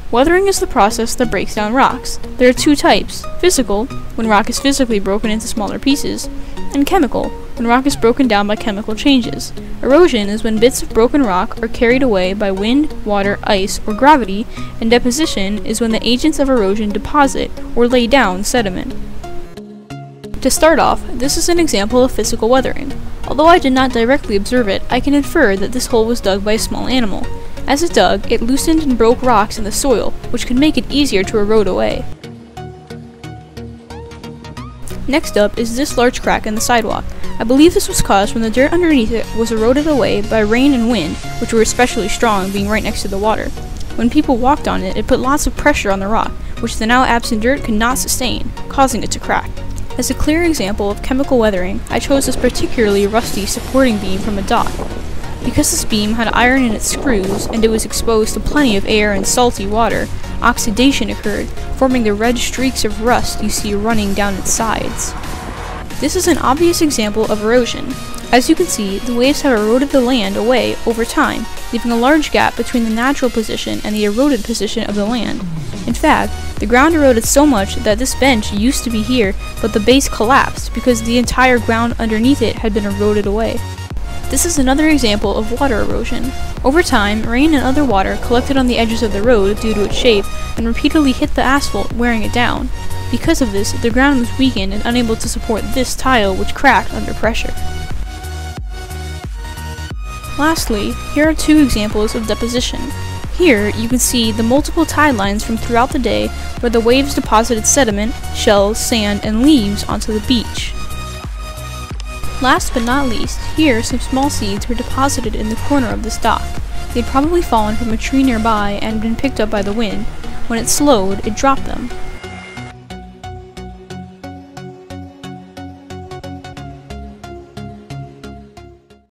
Weathering is the process that breaks down rocks. There are two types: physical, when rock is physically broken into smaller pieces, and chemical, when rock is broken down by chemical changes. Erosion is when bits of broken rock are carried away by wind, water, ice, or gravity, and deposition is when the agents of erosion deposit or lay down sediment. To start off, this is an example of physical weathering. Although I did not directly observe it, I can infer that this hole was dug by a small animal. As it dug, it loosened and broke rocks in the soil, which could make it easier to erode away. Next up is this large crack in the sidewalk. I believe this was caused when the dirt underneath it was eroded away by rain and wind, which were especially strong being right next to the water. When people walked on it, it put lots of pressure on the rock, which the now absent dirt could not sustain, causing it to crack. As a clear example of chemical weathering, I chose this particularly rusty supporting beam from a dock. Because this beam had iron in its screws, and it was exposed to plenty of air and salty water, oxidation occurred, forming the red streaks of rust you see running down its sides. This is an obvious example of erosion. As you can see, the waves have eroded the land away over time, leaving a large gap between the natural position and the eroded position of the land. In fact, the ground eroded so much that this bench used to be here, but the base collapsed because the entire ground underneath it had been eroded away. This is another example of water erosion. Over time, rain and other water collected on the edges of the road due to its shape and repeatedly hit the asphalt, wearing it down. Because of this, the ground was weakened and unable to support this tile, which cracked under pressure. Lastly, here are two examples of deposition. Here, you can see the multiple tide lines from throughout the day where the waves deposited sediment, shells, sand, and leaves onto the beach. Last but not least, here some small seeds were deposited in the corner of this dock. They'd probably fallen from a tree nearby and been picked up by the wind. When it slowed, it dropped them.